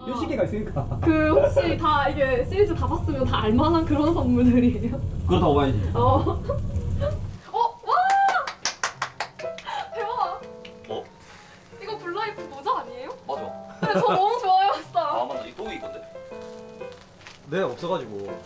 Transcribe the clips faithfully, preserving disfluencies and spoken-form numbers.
유시계가 있으니까. 그 혹시 다 이게 시리즈 다 봤으면 다 알만한 그런 선물들이에요? 그렇다고 봐야지. 어. 어? 와! 대박! 어? 이거 블라이프 모자 아니에요? 맞아. 네, 저 너무 좋아요, 진짜. 아 맞아. 이 도우이 건데. 네, 없어가지고.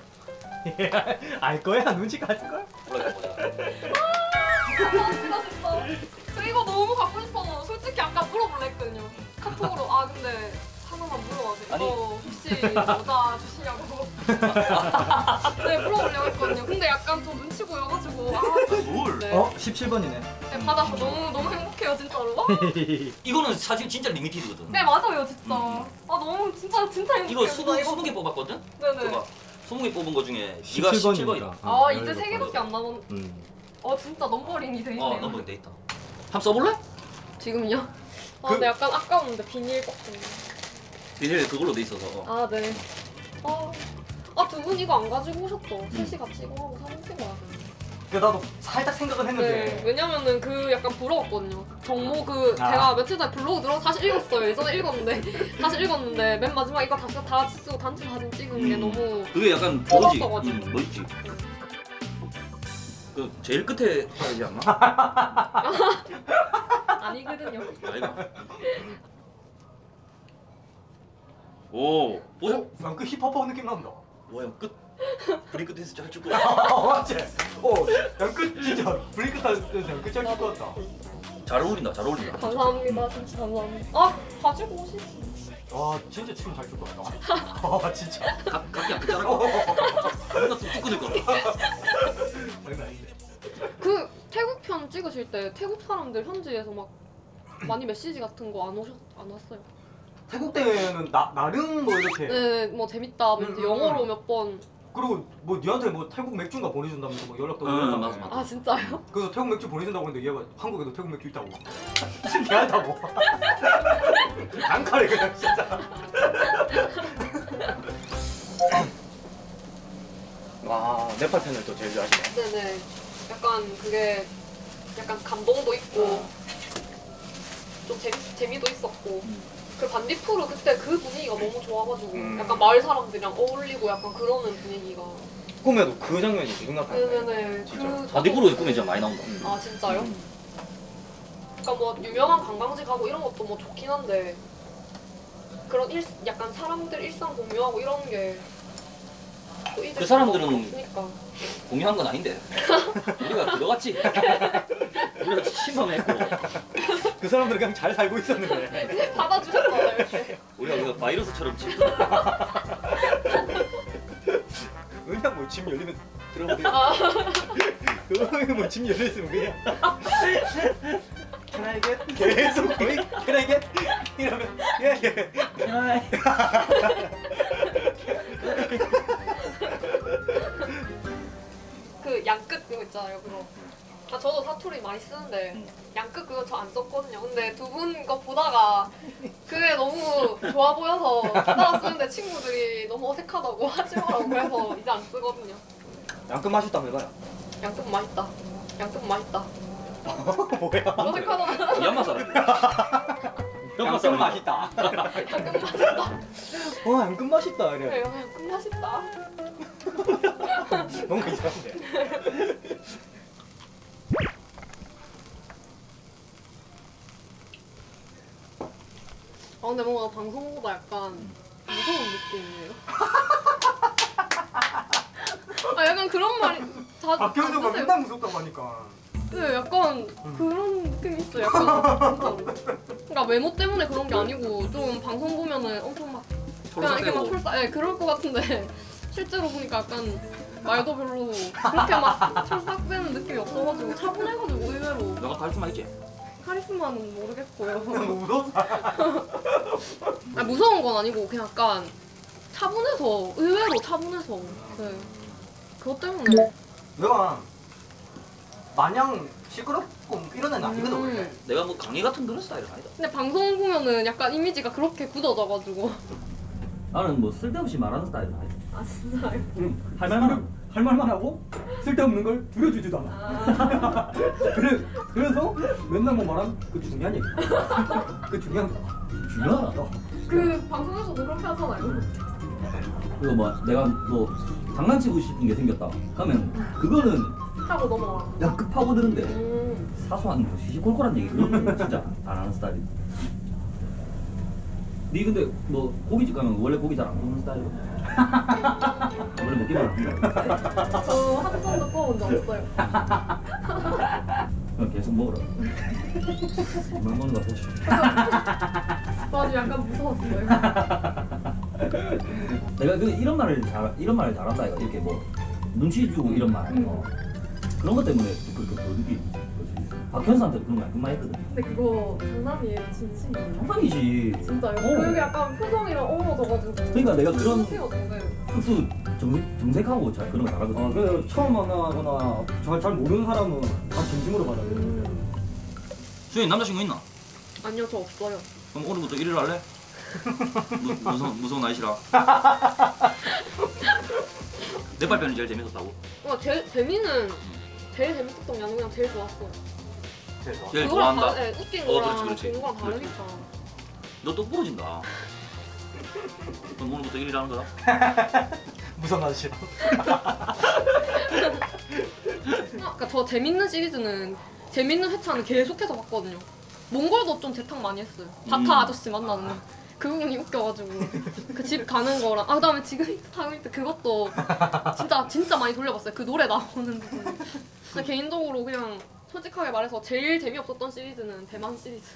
알 거야? 눈치 같은 걸? 몰라 보자. 감사합니다, 진짜. 저 이거 너무 갖고 싶어서 솔직히 아까 물어볼라 했거든요. 카톡으로. 아, 근데 하나만 물어봐도 돼. 아니. 이거 혹시 모자 주시냐고. 네, 물어보려고 했거든요. 근데 약간 좀 눈치 보여가지고. 아, 뭘? 네. 어? 십칠 번이네. 네, 받아서 너무 너무 행복해요, 진짜로. 와. 이거는 사실 진짜 리미티드거든. 네, 맞아요, 진짜. 음. 아, 너무 진짜 진짜 행복해요. 이거 스무 이거. 스무 개 뽑았거든. 네네. 봐봐. 스무 개 뽑은 거 중에 네가 십칠 십칠 번이니까. 번이다. 아, 이제 세 개밖에 안 남았. 음. 어, 진짜 넘버링이 돼 있네요. 어 넘버링 돼 있다. 한번 써볼래? 지금요? 아, 그- 근데 약간 아까운데 비닐 같은 거. 비닐 그걸로 돼 있어서. 아, 네. 아, 아, 두 분 이거 안 가지고 오셨죠? 셋이 같이 이거 하고 사진 찍어야 돼. 그 나도 살짝 생각은 했는데. 네, 왜냐면은 그 약간 부러웠거든요. 정모 그 아. 제가 며칠 전에 블로그 들어서 다시 읽었어요. 예전에 읽었는데 다시 읽었는데 맨 마지막 이거 다시 다 같이 쓰고 단체 사진 찍은 게 음. 너무 그게 약간 그거지. 뽑았어가지고. 음, 멋있지. 그 제일 끝에 봐야지 않나? 아니거든요. 아이가. 오, 보자. 어? 난 그 힙합하고 느낌 난다. 뭐야 끝. 브리 끝에서 잘 죽고. 맞지? 어, 양끝 진짜 브레이크 타면서 양끝 잘 줄 것 같다. 잘 어울린다. 잘 어울린다. 감사합니다. 진짜 감사합니다. 아, 가지고 오시지. 와, 진짜 춤 잘 출 것 같다. 와, 진짜. 각 각이 안 끝자라고. 하나 뚝뚝 끊을 거. 장난 아닌데. 그 태국 편 찍으실 때 태국 사람들 현지에서 막 많이 메시지 같은 거 안 오셨 안 왔어요? 태국 때는 나 나름 뭐 이렇게. 네, 뭐 재밌다, 뭐 이렇게 음, 음, 영어로 음. 몇 번. 그리고 뭐 니한테 뭐 태국 맥주인가 보내준다면서 뭐 연락도 음, 오고. 맞아, 맞아. 아, 진짜요? 그래서 태국 맥주 보내준다고 했는데 얘가 한국에도 태국 맥주 있다고. 신기하다고. 단칼에 그냥 진짜. 와, 네팔 팬을 또 제일 좋아하시네. 네네. 약간 그게 약간 감동도 있고 좀 재미 재미도 있었고. 그 반딧불은 그때 그 분위기가 너무 좋아가지고 음. 약간 마을 사람들이랑 어울리고 약간 그러는 분위기가. 꿈에도 그 장면이 생각나네. 네네네. 진짜. 그 바디브로 꿈에 진짜 많이 나온다. 아, 진짜요? 음. 그러니까 뭐 유명한 관광지 가고 이런 것도 뭐 좋긴 한데 그런 일 약간 사람들 일상 공유하고 이런 게 또 이제 그 사람들은 없으니까. 공유한 건 아닌데. 우리가 들어갔지. 우리가 침범했고. 그 사람들 그냥 잘 살고 있었는데. 받아주셨잖아요, 이렇게. 우리가 그 바이러스처럼 침. 그냥 뭐 집 열리면 들어오세요. 아, 그거 뭐집 열려 있으면 그냥. Can I get? 계속 거의 Can I get? 이러면 예 예. 그 양끝 그거 있잖아요, 그거. 아, 저도 사투리 많이 쓰는데 음. 양끝 그거 저 안 썼거든요. 근데 두 분 거 보다가 그게 너무 좋아 보여서 따라 쓰는데 친구들이 너무 어색하다고 하지 말라고 해서 이제 안 쓰거든요. 양끝 맛있다며 이거야. 양끝 맛있다. 양끝 맛있다. 뭐야? 어색하잖아. 미얀마 사람. 양끝 맛있다. 양끝 맛있다. 와 양끝 맛있다 그래, 이래. 양끝 맛있다. 뭔가 이상한데. 아, 근데 뭔가 방송보다 약간 무서운 느낌이에요. 아, 약간 그런 말이 자주 박경수가 안 쓰세요? 맨날 무섭다고 하니까. 네, 약간 그런 느낌이 있어요. 약간 진짜로. 그러니까 외모 때문에 그런 게 아니고 좀 방송 보면은 엄청 막 그냥 이렇게 막 촐싹대고. 촐싹, 네, 그럴 것 같은데 실제로 보니까 약간 말도 별로 그렇게 막 촐싹대는 느낌이 없어가지고 차분해가지고 의외로 너가 카리스마 있지? 카리스마는 모르겠고요. 너무 무섭다. 아, 무서운 건 아니고 그냥 약간 차분해서 의외로 차분해서 네. 그것 때문에. 내가 마냥 시끄럽고 이런 애는 아니거든 원래. 음. 내가 뭐 강의 같은 그런 스타일은 아니다. 근데 방송 보면은 약간 이미지가 그렇게 굳어져가지고. 나는 뭐 쓸데없이 말하는 스타일은 아니다. 아, 진짜요? 응. 할 말만 할 말만 하고 쓸데없는 걸 줄여주지도 않아. 아. 그래 그래서 맨날 뭐 말하면 그 중요한 얘기. 그 중요한 거. 중요하다. 어. 그 방송에서도 그렇게 하잖아요. 그리고 뭐 내가 뭐 장난치고 싶은 게 생겼다 하면 그거는 하고 넘어와. 야 급하거든데 음. 사소한 뭐 시시콜콜한 얘기 그런 거 진짜 안 하는 스타일이야. 니 근데 뭐 고깃집 가면 원래 고기 잘 안 먹는 스타일이야? 원래 먹기만 하는 스타일. 저 한 번도 구워본 적 없어요. 그냥 계속 먹으라. 막 먹는 거 보지. 맞아, 약간 무서웠어요. 내가 그 이런 말을 잘 이런 말을 잘한다 이거 이렇게 뭐 눈치 주고 이런 말 어. 그런 것 때문에 그렇게 보여주기 박현수한테 그런 말 그만 했거든. 근데 그거 장난이에요, 진심이에요? 장난이지. 진짜요? 어. 그 약간 표정이랑 어우러져가지고. 그러니까 내가 그런 신기하던데. 특수 정, 정색하고 잘 그런 거 잘하거든. 아, 그 처음 만나거나 잘, 잘 모르는 사람은 다 진심으로 받아들여요. 음. 수현이 남자친구 있나? 아니요, 저 없어요. 그럼 오늘부터 일 일 할래? 무, 무서운 무서운 아이시라. 내 발표는 제일 재밌었다고. 와, 제일 재미는 제일 재밌었던 게 아니고 그냥 제일 좋았어. 그래서 제일 그거랑 좋아한다. 다, 네, 웃긴 어, 거랑 그렇지, 그렇지. 좋은 거랑 다르니까. 너 또 부러진다. 그럼 오늘부터 일 일 하는 거다. 무슨 아저씨랑. 그러니까 저 재밌는 시리즈는 재밌는 회차는 계속해서 봤거든요. 몽골도 좀 재탕 많이 했어요. 바타 음. 아저씨 만나는 그 부분이 웃겨가지고 그 집 가는 거랑 아 그다음에 지금 하고 있는 그것도 진짜 진짜 많이 돌려봤어요. 그 노래 나오는 부분. 근데 개인적으로 그냥 솔직하게 말해서 제일 재미없었던 시리즈는 대만 시리즈.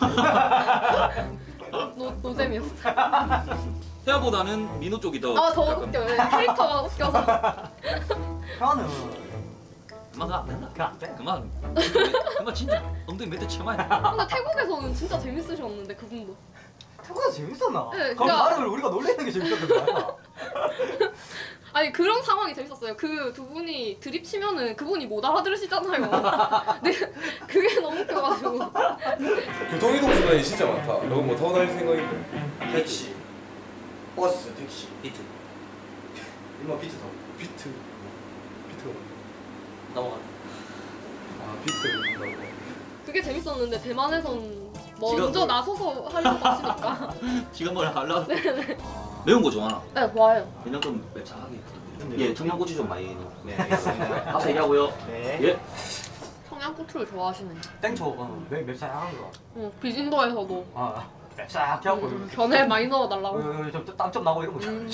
노, 노잼이었어. 태아보다는 민호 쪽이 더. 아 더 웃겨요. 캐릭터가 웃겨서. 형은 그만 가. 맨날. 그안 돼. 그만. 그만 진짜 엉덩이 몇 대 쳐마야. 근데 태국에서는 진짜 재밌으셨는데 그분도. 태국에서 재밌었나? 네, 그럼 그냥- 나를 우리가 놀리는 게 재밌었던 거야. 아니 그런 상황이 재밌었어요. 그 두 분이 드립 치면은 그분이 못 알아들으시잖아요. 네, 그게 너무 웃겨가지고. 교통이동 수단이 진짜 많다. 너 뭐 타고 다닐 생각인데? 택시, 버스, 택시. 비트. 이모 비트 타고. 비트. 비트가 뭐야? 넘어가. 아 비트. 나고. 그게 재밌었는데 대만에선 먼저 지금 뭐- 나서서 하려고 하시니까. 지금 뭘 할라? 네네. 매운 거 좋아하나? 네 좋아요. 그냥 좀 매차하게. 근데 예, 청양고추 좀 많이 넣어. 네. 앞서 얘기하고요. 네. 예. 청양고추를 좋아하시네. 땡초가 맵 맵살 하는 거. 응, 비진도에서도 아 맵살 해갖고 음, 변에 많이 넣어달라고. 좀땀 좀 나고 이런 거. 음.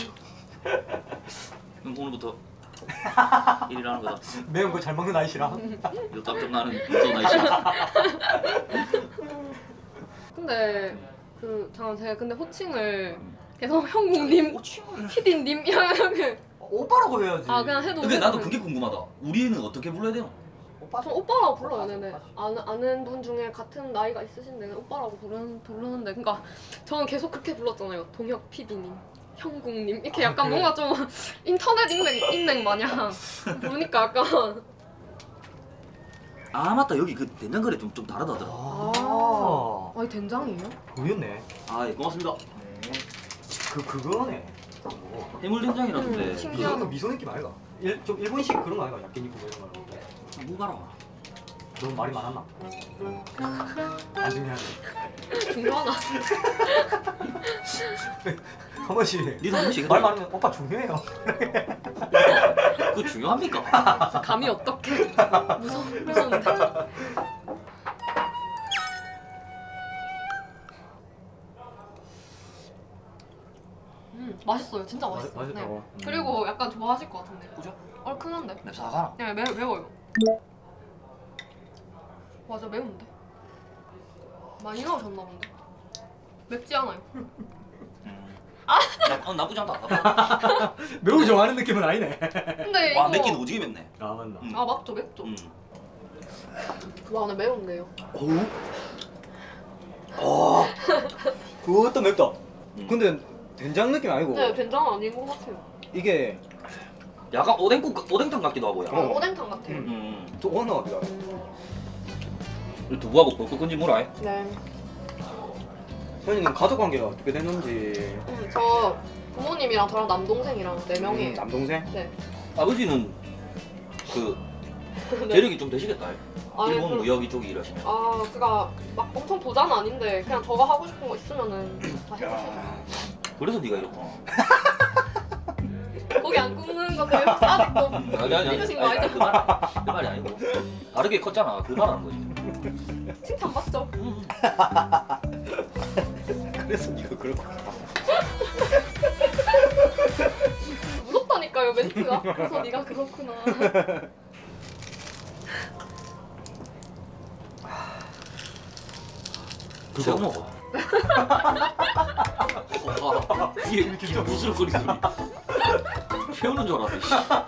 그럼 오늘부터 일 일 하는 거다. 매운 거 잘 먹는 아이씨랑. 이거 땀 좀 나는 무서운 아이시라. 근데 그 잠깐 제가 근데 호칭을 계속 형국님, 피디님 이렇게 오빠라고 해야지. 아 그냥 해도. 근데 나도 괜찮아요. 그게 궁금하다. 우리는 어떻게 불러야 되나? 오빠. 전 오빠라고 불러요, 네네. 아는, 아는 분 중에 같은 나이가 있으신데 오빠라고 부르는, 부르는데 그러니까 저는 계속 그렇게 불렀잖아요. 동혁 피디님, 형국님 이렇게 아, 약간 그래? 뭔가 좀 인터넷 인맥, 인맥 마냥 부르니까 약간 아 맞다 여기 그 된장거리 좀 좀 다르다더라. 아. 아니 된장이에요? 보였네. 아 예, 고맙습니다. 네. 그 그거네. 뭐. 해물 된장이라던데. 음, 신기하다. 미소 미소 느낌 아이가? 일, 좀 일본식 그런 거 아이가? 야끼니쿠 뭐 이런 거. 뭐 봐라. 너무 말이 많았나? 안 중요하네. 중요하나? 한 번씩 니도 한 번씩 말 해봐. 많으면 오빠 중요해요. 그거 중요합니까? 감이 어떻게? 무서 무서운데. 음 맛있어요, 진짜 맛있어. 맛- 맛있다고? 네. 그리고 약간 좋아하실 것 같은데. 그죠? 얼큰한데? 맵사가나. 네, 매 매워요. 맞아, 매운데. 많이 넣으셨나 본데. 맵지 않아요. 아 나, 어, 나쁘지 않다. 매우 좋아하는 느낌은 아니네. 근데 와 이거 맵긴 오지게 맵네. 아 맞나? 음. 아 맞죠, 맵죠. 음. 와, 근데 매운데요. 오. 아. 그것도 맵다. 음. 근데 된장 느낌 아니고 네, 된장 아닌 것 같아요. 이게 약간 오뎅국 오뎅탕 같기도 하고요. 아, 오뎅탕 같아요. 음. 음. 또 어느 어디가? 이 두부하고 볶을 건지 뭐라 해? 네. 현이는 가족 관계가 어떻게 됐는지. 음, 저 부모님이랑 저랑 남동생이랑 네 명이에요. 음, 남동생? 네. 아버지는 그 네. 재력이 좀 되시겠다. 아니, 일본 그- 무역 이쪽에 일하시냐? 아, 그니까 막 엄청 부자는 아닌데 그냥 저가 하고 싶은 거 있으면은 다 해주시죠. 그래서 네가 이렇구나. 거기 안 굽는 것들 혹시 아직도 아니 아니 믿으신 거 아니, 아니죠? 그 말, 그 말이 아니고 다르게 컸잖아. 그 말하는 거지. 칭찬 맞죠? 그래서 네가 그렇고. 무섭다니까요 멘트가. 그래서 네가 그렇구나. 그거 먹어. 와, 이게 이게 무슨 소리 소리. 채우는 줄 알았네. 씨.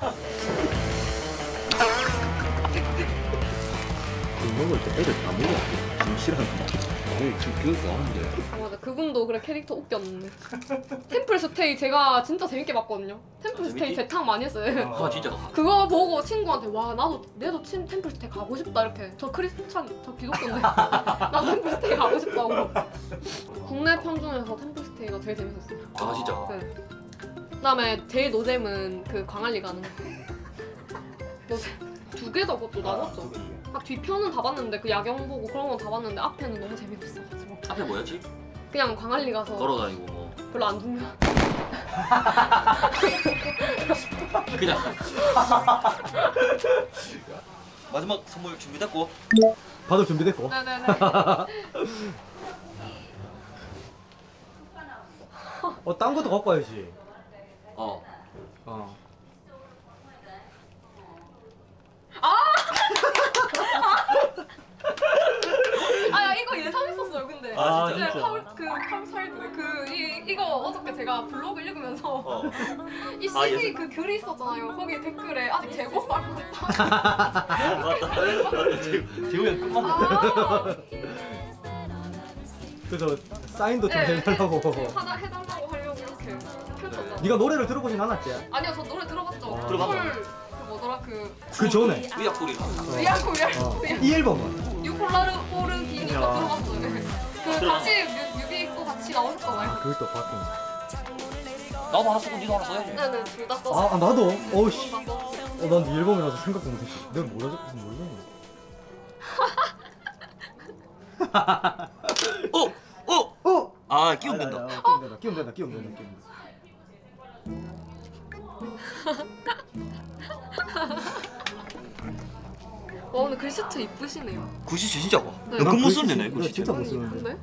그 먹을 때 애들 다 먹어. 좀 싫어하는 거. 지금 교육 나오는데. 아 맞아 그분도 그래 캐릭터 웃겼는데. 템플 스테이 제가 진짜 재밌게 봤거든요. 템플 아, 스테이 재밌지? 재탕 많이 했어요. 아 진짜. 그거 보고 친구한테 와 나도 내도 친 템플 스테이 가고 싶다 이렇게. 저 크리스찬 저 기독교인데 나도 템플 스테이 가고 싶다고. 국내 편 중에서 템플 스테이가 제일 재밌었어요. 아 진짜. 네. 그다음에 제일 노잼은 그 광안리 가는 거. 노잼 두 개다 그것도 나눴죠. 막 뒤편은 다 봤는데 그 야경 보고 그런 건 다 봤는데 앞에는 너무 재밌었어가지고 앞에 뭐였지? 그냥 광안리 가서 걸어다니고 뭐. 별로 안 중요. 그냥. 마지막 선물 준비됐고. 받을 준비됐고. 네네네. 어, 딴 것도 갖고 와야지. 어. 어. 아 이거 예상했었어요 근데. 아, 진짜? 진짜? 카울 그 카울사이드 그이 이거 어저께 제가 블로그 읽으면서 어. 이 아, 씨디 예상- 그 글이 있었잖아요. 거기 댓글에 아직 재고 말고 있다. 맞다. 재우야 끝만. 아. 그래서 사인도 좀 네, 해달라고. 하다 해달라고 하려고 이렇게 펼쳤다. 네가 노래를 들어보진 않았지? 아니요 저 노래 들어봤죠. 아. 들어봤어? 쿨, 그 뭐더라 그 그 전에. 위약 소리가. 위아쿠 어. 위아쿠 이 앨범은. 유폴라르 포르기니까 야. 들어봤어요. 그 같이 뮤- 뮤비 또 같이 나오셨잖아요. 그걸 또 봤군. 나도 하나 쓰고 니도 하나 써야지. 네네 둘 다 썼어. 아, 아, 나도? 어우씨. 둘다 썼어. 어, 난 이 앨범이라서 생각도 못했어. 내가 뭐라, 모르겠네. 어! 어! 어! 아 끼우면 된다. 아, 아, 끼우면 된다, 끼우면 된다, 끼우면 된다, 끼우면 된다. 와 오늘 글씨체 이쁘시네요. 글씨 진짜 봐. 네. 연금 못 글씨 쓰면 되네 진짜- 글씨. 진짜 못 쓰는데. 근데?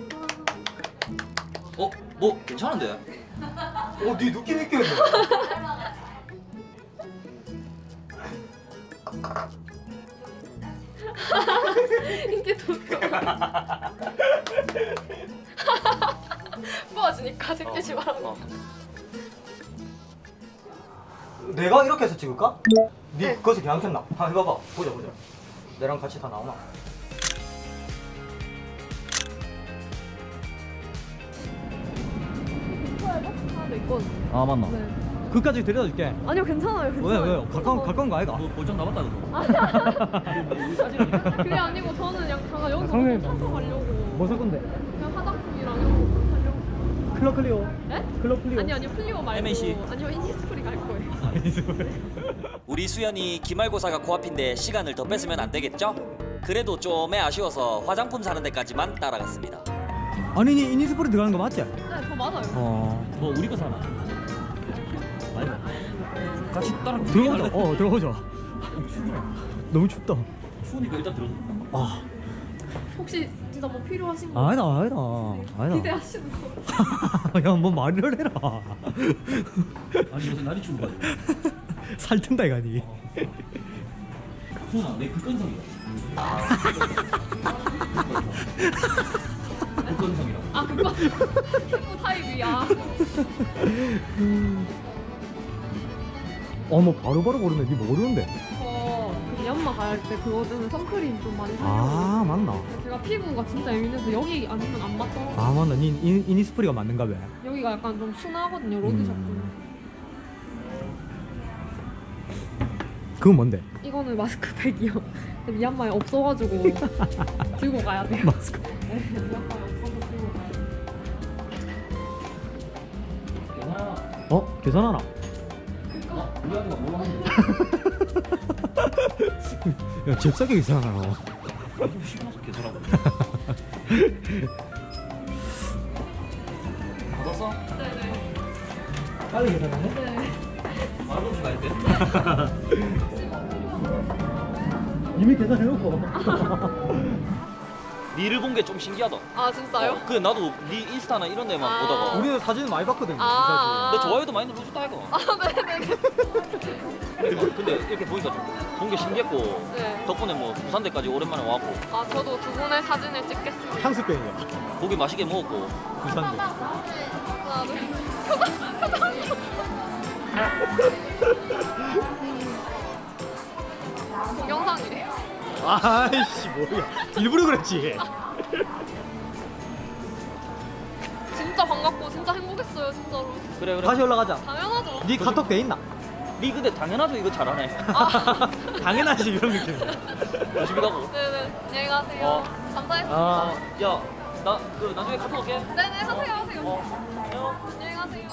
어? 뭐 괜찮은데? 어, 네 느낌 있게 했네. 이게 좋다. 뽑아주니까 제끼지 말라고. 어. 내가 이렇게 해서 찍을까? 네, 네. 거기서 그냥 켰나? 한번 해봐봐. 보자, 보자. 내랑 같이 다 나오나? 하나도 있거든. 아, 맞나? 네. 그까지 데려다 줄게. 아니요 괜찮아요. 왜, 괜찮아요. 왜? 가까운, 가까운 거 아이가? 뭐 볼장 남았다 그거. 그게 아니고 저는 그냥 잠깐 여기서 성님. 사서 가려고. 뭐 살 건데? 그냥 화장품이랑 이런 거 사려고. 클럽 클리오. 네? 클럽 클리오. 아니 아니 플리오 말고. 엠에이씨. 아니요 이니스프리 갈 거예요. 우리 수연이 기말고사가 코앞인데 시간을 더 뺏으면 안 되겠죠? 그래도 좀에 아쉬워서 화장품 사는 데까지만 따라갔습니다. 아니, 이니스프리 들어가는 거 맞지? 네, 저 맞아요. 어. 뭐 우리 거 사나? 아니 같이 따라 들어가자. 어, 들어가자. 너무 춥다. 추우니까 일단 들어줘. 아, 혹시 진짜 뭐 필요하신 거? 아니다, 아니다. 아니다. 기대하시는 거? 야, 뭐 말을 해라. 아니 요새 날이 추운 거야. 살튼다 이가니. 추우나 내 극건성이야. 극건성이라. 아 그거 피부 타입이야. 어, 뭐 바로바로 고르네. 니 모르는데. 저그 미얀마 갈 때 그거 때문에 선크림 좀 많이 사려고. 아, 맞나? 제가 피부가 진짜 예민해서 여기 아니면 안 맞더라고요. 아, 맞나? 니 이- 이니스프리가 맞는가 봐. 여기가 약간 좀 순하거든요. 로드샵 중. 음. 그건 뭔데? 이거는 마스크팩이요. 근데 미얀마에 없어가지고 들고 가야 돼요. 마스크. 네, 미얀마에 없어서 들고 가야 돼요. 어? 계산하나? 우리 아이가 뭐 하는 야 잽싸게 이상하나 너. 좀 시켜서 계산하고. 받았어? 네네. 빨리 계산하네? 네. 말없이 갈 때? 이미 계산해놓고. 니를 본 게 좀 신기하다. 아 진짜요? 어, 그 나도 니 인스타나 이런 데만 아. 보다가. 우리는 사진을 많이 봤거든. 아. 너 좋아요도 많이 눌러줬다 이거. 아 네네네. 근데 이렇게 보니까 좀 본 게 신기했고 네. 덕분에 뭐 부산대까지 오랜만에 와고 아 저도 두 분의 사진을 찍겠습니다. 향수병이야. 고기 맛있게 먹었고. 부산대. 하나 둘. 동영상이래요. 아이씨 뭐야. 일부러 그랬지. 진짜 반갑고 진짜 행복했어요 진짜로. 그래 그래. 다시 올라가자. 당연하죠. 네 카톡 돼 있나? 니 근데 당연하죠 이거 잘하네. 아. 당연하지 이런 느낌. 열심히 가고. 네네. 안녕히 가세요. 어. 감사했습니다. 아. 야, 나 그 나중에 카톡 올게. 네네 하세요 하세요. 어. 안녕. 안녕히 가세요.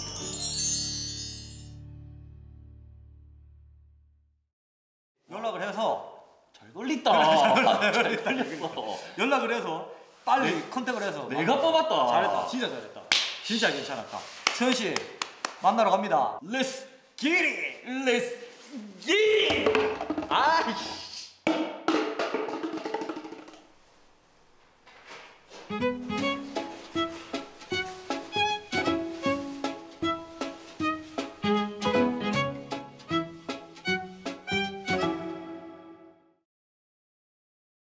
연락을 해서 잘 걸린다. 잘 걸렸어. 연락을 해서 빨리 컨택을 해서 내가 뽑았다. 잘했다. 진짜 잘했다. 진짜 괜찮았다. 수현 씨 만나러 갑니다. Let's 기리. let's